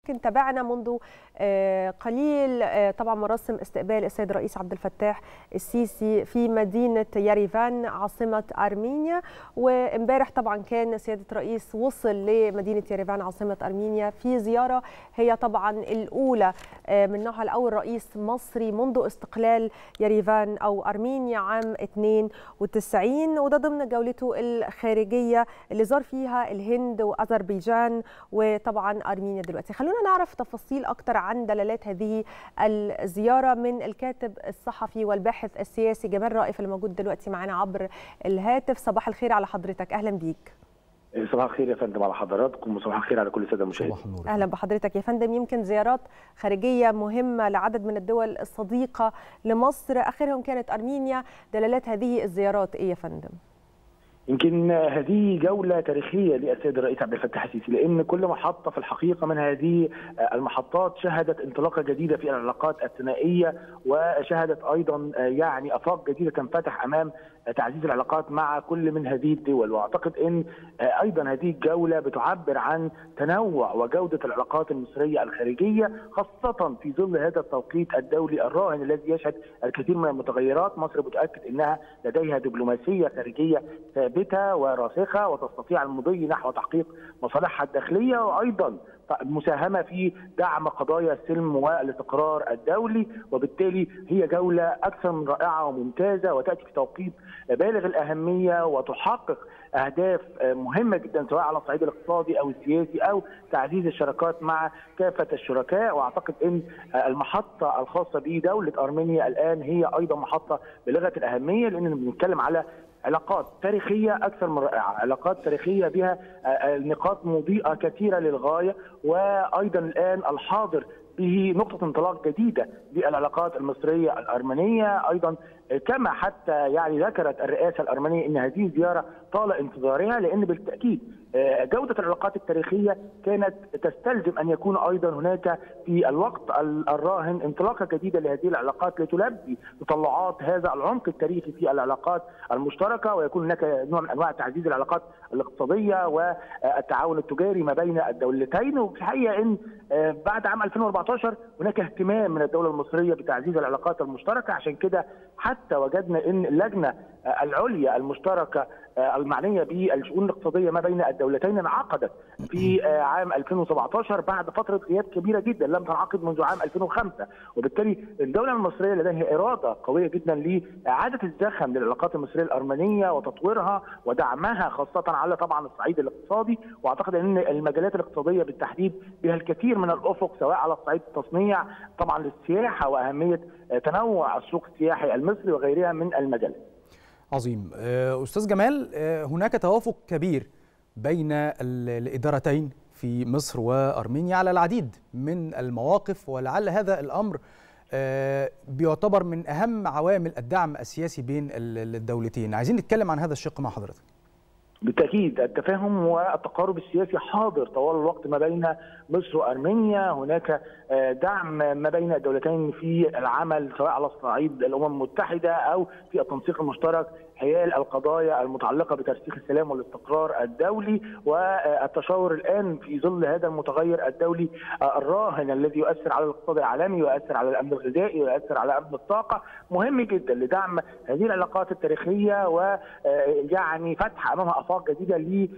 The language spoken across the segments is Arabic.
يمكن تابعنا منذ قليل طبعا مراسم استقبال السيد الرئيس عبد الفتاح السيسي في مدينة يريفان عاصمة أرمينيا، وامبارح طبعا كان سيادة الرئيس وصل لمدينة يريفان عاصمة أرمينيا في زيارة هي طبعا الأولى من نوعها، الأول رئيس مصري منذ استقلال يريفان أو أرمينيا عام 92، وده ضمن جولته الخارجية اللي زار فيها الهند وأذربيجان وطبعا أرمينيا. دلوقتي خلونا نعرف تفاصيل أكتر عن دلالات هذه الزيارة من الكاتب الصحفي والباحث السياسي جمال رائف اللي موجود دلوقتي معنا عبر الهاتف. صباح الخير على حضرتك، أهلا بيك. صباح الخير يا فندم على حضراتكم، وصباح الخير على كل الساده المشاهدين. اهلا بحضرتك يا فندم. يمكن زيارات خارجيه مهمه لعدد من الدول الصديقه لمصر، اخرهم كانت ارمينيا. دلالات هذه الزيارات ايه يا فندم؟ يمكن هذه جولة تاريخية للسيد الرئيس عبد الفتاح السيسي، لأن كل محطة في الحقيقة من هذه المحطات شهدت انطلاقة جديدة في العلاقات الثنائية، وشهدت أيضا يعني آفاق جديدة تنفتح أمام تعزيز العلاقات مع كل من هذه الدول. واعتقد ان ايضا هذه الجوله بتعبر عن تنوع وجوده العلاقات المصريه الخارجيه، خاصه في ظل هذا التوقيت الدولي الراهن الذي يشهد الكثير من المتغيرات. مصر بتؤكد انها لديها دبلوماسيه خارجيه ثابته وراسخه وتستطيع المضي نحو تحقيق مصالحها الداخليه، وايضا المساهمه في دعم قضايا السلم والاستقرار الدولي. وبالتالي هي جوله اكثر من رائعه وممتازه، وتاتي في توقيت بالغ الاهميه وتحقق اهداف مهمه جدا سواء على الصعيد الاقتصادي او السياسي او تعزيز الشراكات مع كافه الشركاء. واعتقد ان المحطه الخاصه بدوله ارمينيا الان هي ايضا محطه بالغه الاهميه، لان بنتكلم على علاقات تاريخيه اكثر من رائعه، علاقات تاريخيه بها نقاط مضيئه كثيره للغايه، وايضا الان الحاضر به نقطة انطلاق جديدة للعلاقات المصرية الأرمنية. أيضا كما حتى يعني ذكرت الرئاسة الأرمنية أن هذه زيارة طال انتظارها، لأن بالتأكيد جودة العلاقات التاريخية كانت تستلزم أن يكون أيضا هناك في الوقت الراهن انطلاقة جديدة لهذه العلاقات لتلبي تطلعات هذا العمق التاريخي في العلاقات المشتركة، ويكون هناك نوع من أنواع تعزيز العلاقات الاقتصادية والتعاون التجاري ما بين الدولتين. وفي الحقيقة أن بعد عام 2014 هناك اهتمام من الدولة المصرية بتعزيز العلاقات المشتركة، عشان كده حتى وجدنا أن اللجنة العليا المشتركة المعنية بالشؤون الاقتصادية ما بين الدولتين انعقدت في عام 2017 بعد فترة غياب كبيرة جدا لم تنعقد منذ عام 2005. وبالتالي الدولة المصرية لديها إرادة قوية جدا لإعادة الزخم للعلاقات المصرية الأرمنية وتطويرها ودعمها خاصة على طبعا الصعيد الاقتصادي. واعتقد ان المجالات الاقتصادية بالتحديد بها الكثير من الأفق، سواء على الصعيد التصنيع طبعا للسياحة وأهمية تنوع السوق السياحي المصري وغيرها من المجالات. عظيم. أستاذ جمال، هناك توافق كبير بين الإدارتين في مصر وأرمينيا على العديد من المواقف، ولعل هذا الأمر بيعتبر من أهم عوامل الدعم السياسي بين الدولتين. عايزين نتكلم عن هذا الشق مع حضرتك. بالتأكيد التفاهم والتقارب السياسي حاضر طوال الوقت ما بين مصر وأرمينيا. هناك دعم ما بين الدولتين في العمل سواء على صعيد الأمم المتحدة أو في التنسيق المشترك حيال القضايا المتعلقة بترسيخ السلام والاستقرار الدولي، والتشاور الآن في ظل هذا المتغير الدولي الراهن الذي يؤثر على الاقتصاد العالمي ويؤثر على الأمن الغذائي ويؤثر على أمن الطاقة، مهم جدا لدعم هذه العلاقات التاريخية ويعني فتح أمامها آفاق جديدة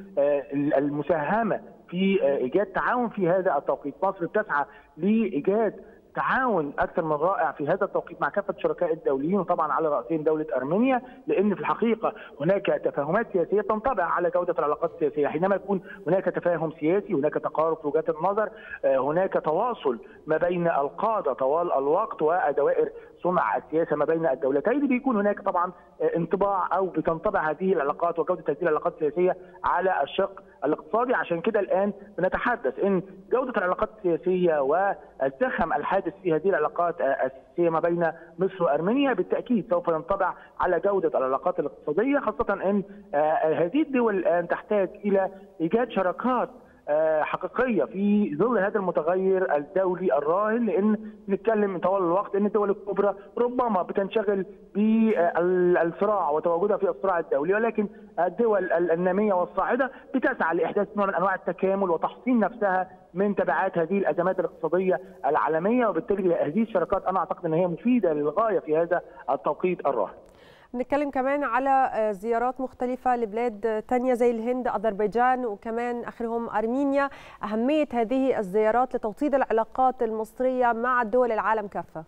للمساهمة في إيجاد تعاون في هذا التوقيت. مصر بتسعى لإيجاد تعاون اكثر من رائع في هذا التوقيت مع كافه الشركاء الدوليين، وطبعا على راسهم دوله ارمينيا، لان في الحقيقه هناك تفاهمات سياسيه تنطبع على جوده العلاقات السياسيه. حينما يكون هناك تفاهم سياسي، هناك تقارب في وجهات النظر، هناك تواصل ما بين القاده طوال الوقت ودوائر صنع السياسه ما بين الدولتين، بيكون هناك طبعا انطباع او بتنطبع هذه العلاقات وجوده هذه العلاقات السياسيه على الشق الاقتصادي. عشان كده الان بنتحدث ان جوده العلاقات السياسيه والزخم الحادث في هذه العلاقات السياسيه ما بين مصر وارمينيا بالتاكيد سوف ينطبع على جوده العلاقات الاقتصاديه، خاصه ان هذه الدول الان تحتاج الى ايجاد شراكات حقيقيه في ظل هذا المتغير الدولي الراهن، لان نتكلم طوال الوقت ان الدول الكبرى ربما بتنشغل بالصراع وتواجدها في الصراع الدولي، ولكن الدول الناميه والصاعده بتسعى لاحداث نوع من انواع التكامل وتحصين نفسها من تبعات هذه الازمات الاقتصاديه العالميه، وبالتالي هذه الشراكات انا اعتقد ان هي مفيده للغايه في هذا التوقيت الراهن. نتكلم كمان على زيارات مختلفة لبلاد تانية زي الهند، أذربيجان، وكمان آخرهم أرمينيا. أهمية هذه الزيارات لتوطيد العلاقات المصرية مع دول العالم كافة.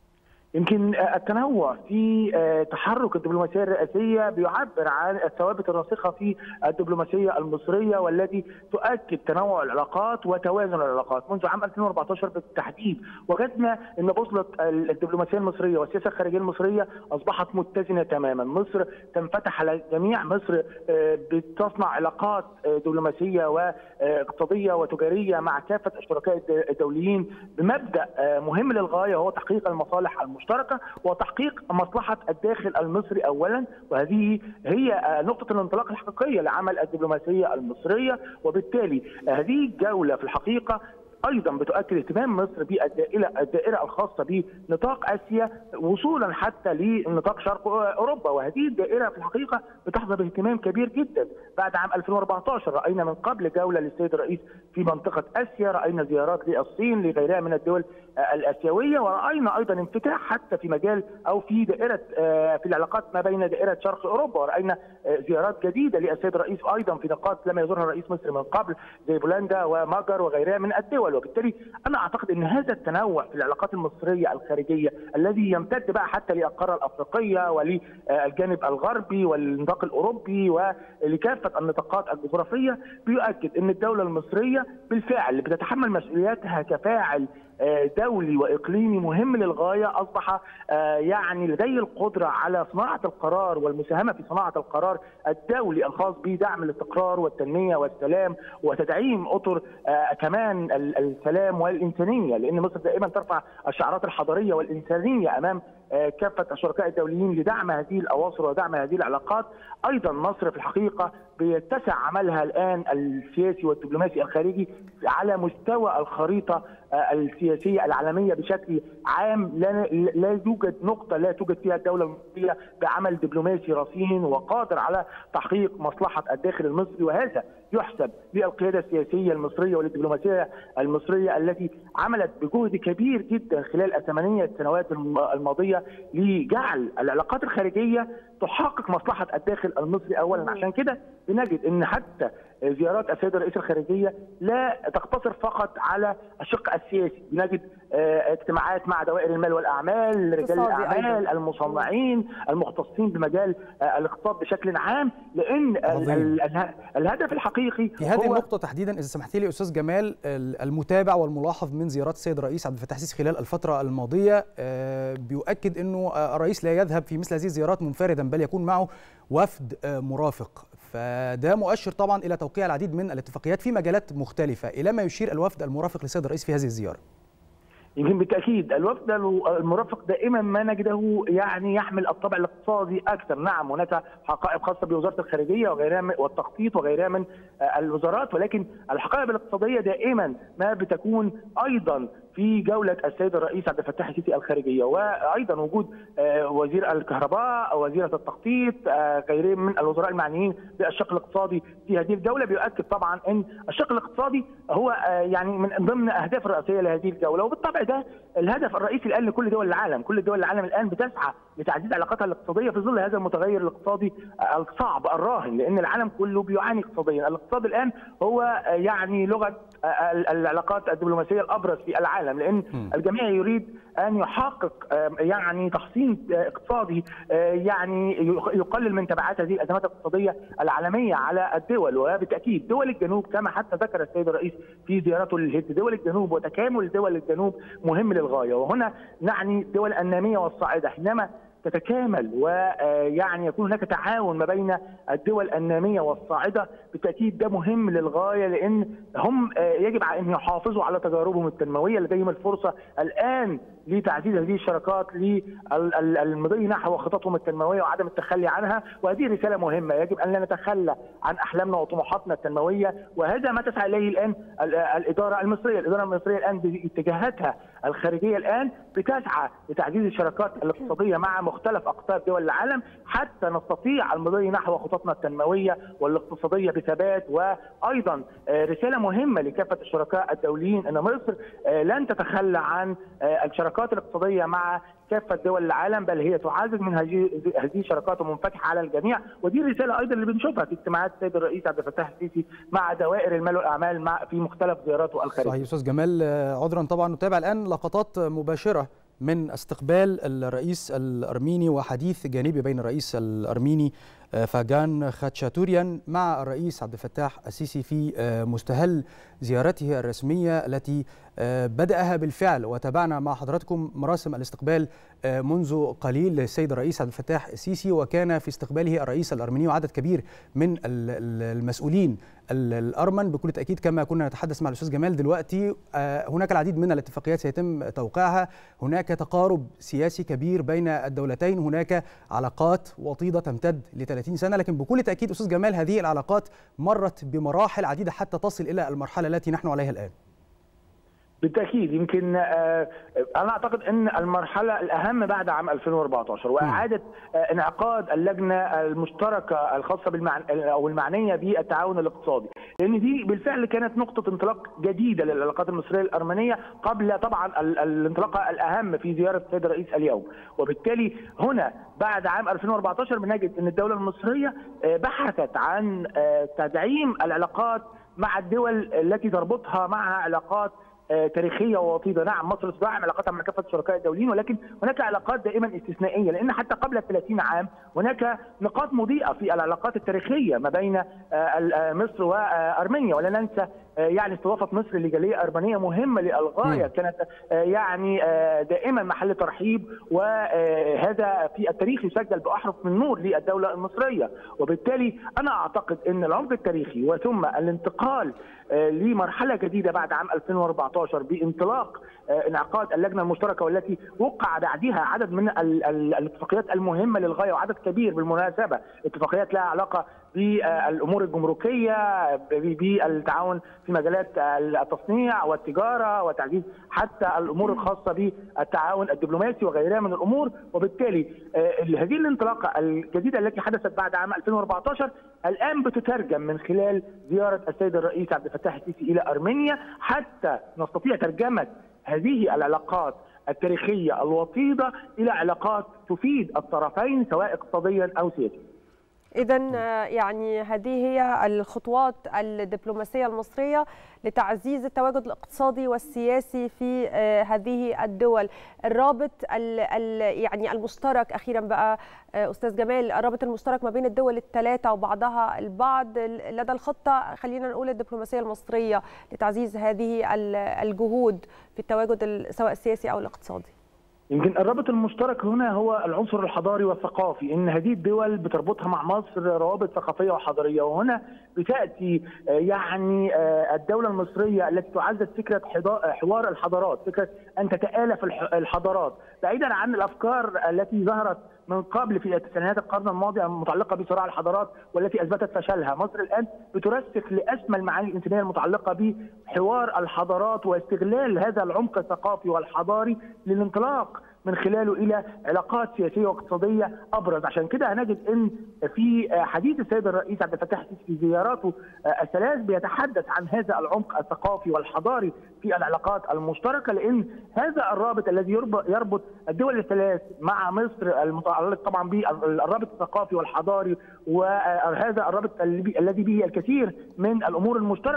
يمكن التنوع في تحرك الدبلوماسيه الرئاسيه بيعبر عن الثوابت الراسخه في الدبلوماسيه المصريه، والتي تؤكد تنوع العلاقات وتوازن العلاقات. منذ عام 2014 بالتحديد وجدنا ان بوصله الدبلوماسيه المصريه والسياسه الخارجيه المصريه اصبحت متزنه تماما. مصر تنفتح على الجميع، مصر بتصنع علاقات دبلوماسيه واقتصاديه وتجاريه مع كافه الشركاء الدوليين بمبدا مهم للغايه، وهو تحقيق المصالح المشتركه وتحقيق مصلحه الداخل المصري اولا، وهذه هي نقطه الانطلاق الحقيقيه لعمل الدبلوماسيه المصريه. وبالتالي هذه الجوله في الحقيقه ايضا بتؤكد اهتمام مصر بالدائره الخاصه بنطاق اسيا وصولا حتى لنطاق شرق اوروبا، وهذه الدائره في الحقيقه بتحظى باهتمام كبير جدا. بعد عام 2014 راينا من قبل جوله للسيد الرئيس في منطقه اسيا، راينا زيارات للصين لغيرها من الدول الاسيويه، وراينا ايضا انفتاح حتى في مجال او في دائره في العلاقات ما بين دائره شرق اوروبا، وراينا زيارات جديده للسيد الرئيس ايضا في نقاط لم يزورها الرئيس مصر من قبل زي بولندا ومجر وغيرها من الدول. وبالتالي انا اعتقد ان هذا التنوع في العلاقات المصريه الخارجيه الذي يمتد بقى حتى للقاره الافريقيه وللجانب الغربي والنطاق الاوروبي ولكافه النطاقات الجغرافيه بيؤكد ان الدوله المصريه بالفعل بتتحمل مسؤولياتها كفاعل دولي واقليمي مهم للغايه. اصبح يعني لديه القدره على صناعه القرار والمساهمه في صناعه القرار الدولي الخاص بدعم الاستقرار والتنميه والسلام وتدعيم اطر كمان السلام والانسانيه، لان مصر دائما ترفع الشعارات الحضاريه والانسانيه امام كافه الشركاء الدوليين لدعم هذه الاواصر ودعم هذه العلاقات. ايضا مصر في الحقيقه بيتسع عملها الان السياسي والدبلوماسي الخارجي على مستوى الخريطه السياسيه العالميه بشكل عام. لا يوجد نقطه لا توجد فيها الدوله المصريه بعمل دبلوماسي رصين وقادر على تحقيق مصلحه الداخل المصري، وهذا يحسب للقياده السياسيه المصريه وللدبلوماسيه المصريه التي عملت بجهد كبير جدا خلال الثمانية سنوات الماضيه لجعل العلاقات الخارجيه تحقق مصلحه الداخل المصري اولا. عشان كده بنجد ان حتى زيارات السيد الرئيس الخارجيه لا تقتصر فقط على الشق السياسي، بنجد اجتماعات مع دوائر المال والاعمال، رجال الاعمال، المصنعين، المختصين بمجال الاقتصاد بشكل عام، لان الهدف الحقيقي في هذه النقطه تحديدا اذا سمحت لي استاذ جمال، المتابع والملاحظ من زيارات السيد الرئيس عبد الفتاح السيسي خلال الفتره الماضيه بيؤكد انه الرئيس لا يذهب في مثل هذه الزيارات منفردا بل يكون معه وفد مرافق، فده مؤشر طبعا الى توقيع العديد من الاتفاقيات في مجالات مختلفه. الى ما يشير الوفد المرافق للسيد الرئيس في هذه الزياره؟ يمكن بالتاكيد الوفد المرافق دائما ما نجده يعني يحمل الطابع الاقتصادي اكثر. نعم هناك حقائب خاصه بوزاره الخارجيه وغيرها والتخطيط وغيرها من الوزارات، ولكن الحقائب الاقتصاديه دائما ما بتكون ايضا في جوله السيد الرئيس عبد الفتاح السيسي الخارجيه، وايضا وجود وزير الكهرباء او وزيره التخطيط غيرهم من الوزراء المعنيين بالشق الاقتصادي في هذه الجوله بيؤكد طبعا ان الشق الاقتصادي هو يعني من ضمن الاهداف الرئيسيه لهذه الجوله، وبالطبع ده الهدف الرئيسي الان لكل دول العالم. كل دول العالم الان بتسعى لتعزيز علاقاتها الاقتصاديه في ظل هذا المتغير الاقتصادي الصعب الراهن، لان العالم كله بيعاني اقتصاديا. الاقتصاد الان هو يعني لغه العلاقات الدبلوماسيه الابرز في العالم، لان الجميع يريد ان يحقق يعني تحسين اقتصادي يعني يقلل من تبعات هذه الازمات الاقتصاديه العالميه على الدول. وبالتاكيد دول الجنوب كما حتى ذكر السيد الرئيس في زيارته للهند، دول الجنوب وتكامل دول الجنوب مهم للغايه، وهنا نعني الدول الناميه والصاعده. حينما تتكامل ويعني يكون هناك تعاون ما بين الدول الناميه والصاعده، بالتاكيد ده مهم للغايه، لان هم يجب ان يحافظوا على تجاربهم التنمويه. لديهم الفرصه الان لتعزيز هذه الشراكات للمضي نحو خططهم التنمويه وعدم التخلي عنها، وهذه رساله مهمه. يجب ان لا نتخلى عن احلامنا وطموحاتنا التنمويه، وهذا ما تسعى اليه الان الاداره المصريه. الاداره المصريه الان باتجاهاتها الخارجيه الان بتسعى لتعزيز الشراكات الاقتصاديه مع مختلف اقطاب دول العالم حتى نستطيع المضي نحو خططنا التنمويه والاقتصاديه بثبات. وايضا رساله مهمه لكافه الشركاء الدوليين ان مصر لن تتخلى عن الشراكات الاقتصاديه مع كافه دول العالم، بل هي تعزز من هذه الشراكات ومنفتحه على الجميع. ودي الرساله ايضا اللي بنشوفها في اجتماعات السيد الرئيس عبد الفتاح السيسي مع دوائر المال والاعمال في مختلف زياراته الخارجيه. صحيح استاذ جمال، عذرا طبعا نتابع الان لقطات مباشره من استقبال الرئيس الارميني وحديث جانبي بين الرئيس الارميني فاغان خاتشاتوريان مع الرئيس عبد الفتاح السيسي في مستهل زيارته الرسمية التي بدأها بالفعل، وتابعنا مع حضراتكم مراسم الاستقبال منذ قليل للسيد الرئيس عبد الفتاح السيسي، وكان في استقباله الرئيس الأرميني وعدد كبير من المسؤولين الأرمن بكل تأكيد. كما كنا نتحدث مع الأستاذ جمال دلوقتي، هناك العديد من الاتفاقيات سيتم توقيعها، هناك تقارب سياسي كبير بين الدولتين، هناك علاقات وطيدة تمتد ل30 سنة، لكن بكل تأكيد أستاذ جمال هذه العلاقات مرت بمراحل عديدة حتى تصل إلى المرحلة التي نحن عليها الآن. بالتأكيد يمكن أنا أعتقد أن المرحلة الأهم بعد عام 2014 وإعادة انعقاد اللجنة المشتركة الخاصة أو المعنية بالتعاون الاقتصادي، لأن دي بالفعل كانت نقطة انطلاق جديدة للعلاقات المصرية الأرمنية قبل طبعا الانطلاقة الأهم في زيارة السيد الرئيس اليوم. وبالتالي هنا بعد عام 2014 بنجد أن الدولة المصرية بحثت عن تدعيم العلاقات مع الدول التي تربطها معها علاقات تاريخيه ووطيده. نعم مصر تدعم علاقاتها مع كافه الشركاء الدوليين، ولكن هناك علاقات دائما استثنائيه، لان حتى قبل 30 عام هناك نقاط مضيئه في العلاقات التاريخيه ما بين مصر وارمينيا. ولا ننسى يعني استضافه مصر لجاليه ارمنيه مهمه للغايه، كانت يعني دائما محل ترحيب، وهذا في التاريخ يسجل باحرف من نور للدوله المصريه. وبالتالي انا اعتقد ان العمق التاريخي وثم الانتقال لمرحله جديده بعد عام 2014 بانطلاق انعقاد اللجنه المشتركه، والتي وقع بعدها عدد من الاتفاقيات المهمه للغايه وعدد كبير بالمناسبه، اتفاقيات لها علاقه بالامور الجمركيه، بالتعاون في مجالات التصنيع والتجاره وتعزيز حتى الامور الخاصه بالتعاون الدبلوماسي وغيرها من الامور. وبالتالي هذه الانطلاقه الجديده التي حدثت بعد عام 2014 الان بتترجم من خلال زياره السيد الرئيس عبد الفتاح السيسي الى ارمينيا، حتى نستطيع ترجمه هذه العلاقات التاريخيه الوطيده الى علاقات تفيد الطرفين سواء اقتصاديا او سياسيا. إذا يعني هذه هي الخطوات الدبلوماسية المصرية لتعزيز التواجد الاقتصادي والسياسي في هذه الدول. الرابط يعني المشترك أخيرا بقى أستاذ جمال، الرابط المشترك ما بين الدول الثلاثة وبعضها البعض لدى الخطة خلينا نقول الدبلوماسية المصرية لتعزيز هذه الجهود في التواجد سواء السياسي أو الاقتصادي. يمكن الرابط المشترك هنا هو العنصر الحضاري والثقافي، ان هذه الدول بتربطها مع مصر روابط ثقافيه وحضاريه، وهنا بتاتي يعني الدوله المصريه التي تعزز فكره حوار الحضارات، فكره ان تتآلف الحضارات بعيدا عن الافكار التي ظهرت من قبل في تسعينات القرن الماضي المتعلقه بصراع الحضارات والتي اثبتت فشلها. مصر الان بترسخ لاسمى المعاني الانسانيه المتعلقه بحوار الحضارات واستغلال هذا العمق الثقافي والحضاري للانطلاق من خلاله الى علاقات سياسيه واقتصاديه ابرز. عشان كده هنجد ان في حديث السيد الرئيس عبد الفتاح السيسي في زياراته الثلاث بيتحدث عن هذا العمق الثقافي والحضاري في العلاقات المشتركه، لان هذا الرابط الذي يربط الدول الثلاث مع مصر المتعلق طبعا بالرابط الثقافي والحضاري، وهذا الرابط الذي به الكثير من الامور المشتركه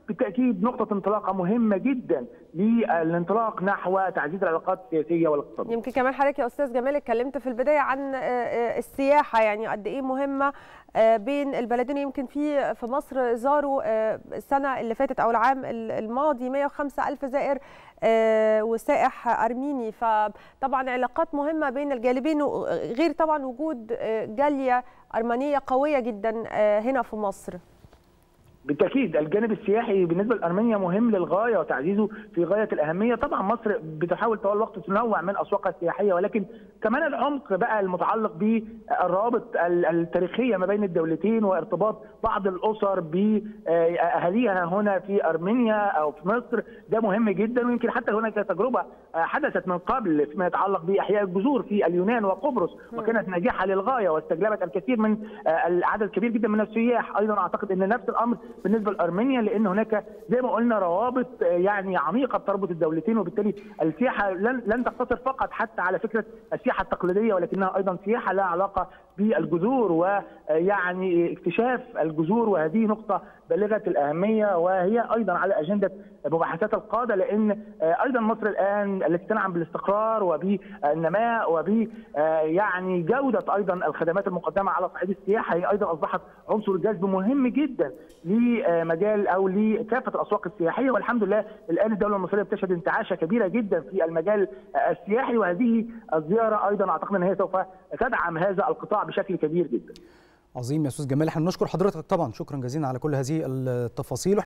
بالتاكيد نقطه انطلاقه مهمه جدا للانطلاق نحو تعزيز العلاقات السياسيه والاقتصاديه. يمكن كمان حضرتك يا استاذ جمال اتكلمت في البدايه عن السياحه، يعني قد ايه مهمه بين البلدين. يمكن في مصر زاروا السنه اللي فاتت او العام الماضي 105,000 زائر وسائح ارميني، فطبعا علاقات مهمه بين الجانبين، غير طبعا وجود جاليه ارمنيه قويه جدا هنا في مصر. بالتاكيد الجانب السياحي بالنسبه لارمينيا مهم للغايه وتعزيزه في غايه الاهميه. طبعا مصر بتحاول طوال الوقت تنوع من اسواقها السياحيه، ولكن كمان العمق بقى المتعلق بالروابط التاريخيه ما بين الدولتين وارتباط بعض الاسر باهاليها هنا في ارمينيا او في مصر، ده مهم جدا. ويمكن حتى هناك تجربه حدثت من قبل فيما يتعلق باحياء الجذور في اليونان وقبرص، وكانت ناجحه للغايه واستجلبت الكثير من العدد كبير جدا من السياح. ايضا اعتقد ان نفس الامر بالنسبه لارمينيا، لان هناك زي ما قلنا روابط يعني عميقه بتربط الدولتين، وبالتالي السياحه لن تقتصر فقط حتى على فكره السياحه التقليديه، ولكنها ايضا سياحه لها علاقه بالجذور ويعني اكتشاف الجذور، وهذه نقطه بالغه الاهميه وهي ايضا على اجنده مباحثات القاده، لان ايضا مصر الان التي تنعم بالاستقرار وبالنماء وب يعني جوده ايضا الخدمات المقدمه على صعيد السياحه، هي ايضا اصبحت عنصر جذب مهم جدا لمجال او لكافه الاسواق السياحيه. والحمد لله الان الدوله المصريه بتشهد انتعاشه كبيره جدا في المجال السياحي، وهذه الزياره ايضا اعتقد ان هي سوف تدعم هذا القطاع بشكل كبير جدا. عظيم يا استاذ جمال، احنا بنشكر حضرتك طبعا، شكرا جزيلا على كل هذه التفاصيل.